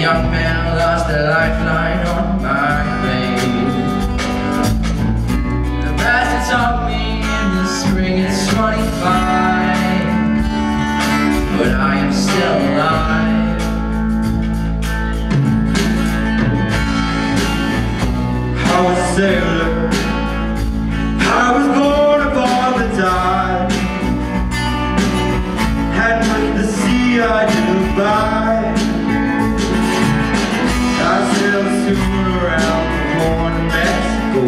young man lost a lifeline on my blade. The master taught me in the spring it's 25, but I am still alive. I was a sailor, I was born upon the tide, and with the sea I knew by. I sailed soon around the Horn of Mexico.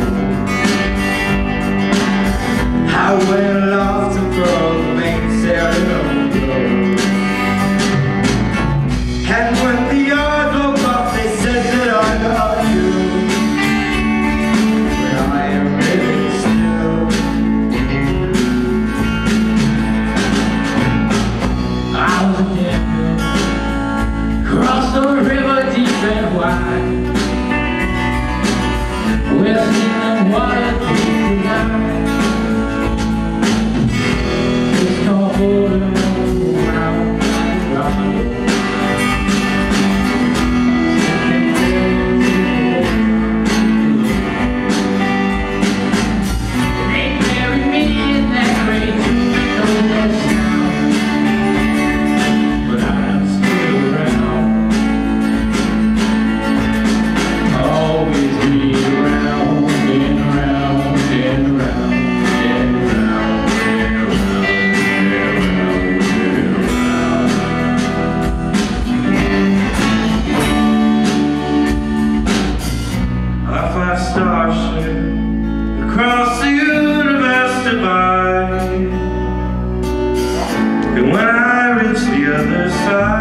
I went aloft to furl the mainsail and and when the yards broke up, they said that I got you. But I am living still. I was a gambler, crossed the river deep and wide, west in the water deep tonight. It's no border around and round. Starship across the universe divide, and when I reach the other side,